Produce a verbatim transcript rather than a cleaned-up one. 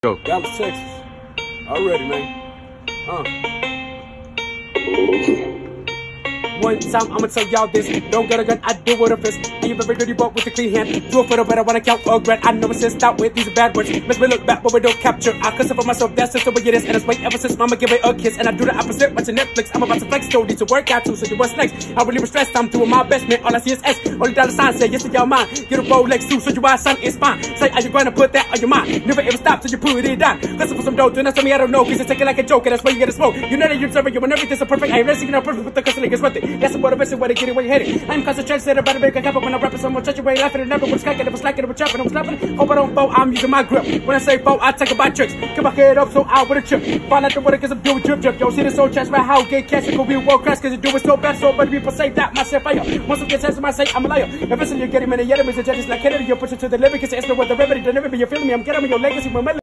Go. Dallas, Texas. Already, man. Uh. One time, I'ma tell y'all this. Don't get a gun, I do it with a fist. And you better dirty boat with a clean hand. Do it for the better when I count regret. I never said stop with these bad words. Makes me look back, but we don't capture. I cuss for myself, that's just the way it is. And it's way ever since mama gave me a kiss. And I do the opposite, watching Netflix. I'm about to flex, so need to work out too. So you what's next? I really was stressed, I'm doing my best, man. All I see is S. Only dollar signs say yes to your mind. Get a Rolex too, so you why son is fine. Say, are you gonna put that on your mind? Never ever stop till you put it down. Listen for some dough, do not tell me I don't know. Cause you take it like a joke, and that's why you get a smoke. You know that you're serving, you when everything's so perfect. I ain't racing, no perfect, but the cussing niggas worth it. That's the motivation where they get it, where you headed. I'm concentrated, said about to make a cap when I rap it. Someone touch away, laughing and never was skacking. It was slacking, it was chopping, it was slapping. Hope I don't bow, I'm using my grip. When I say bow, I take it by tricks. Get my head up so out with a chip. Find out the water cause I'm doing drip drip. Yo, see this old chance, right? How get cash, it could be world class cause you do it so bad. So many people say that myself fire. Once I get sense, I say I'm a liar. If it's in you getting many enemies, it's just like Kennedy, you push it to the limit cause it's no other remedy. The remedy, you feeling me? I'm getting me your legacy.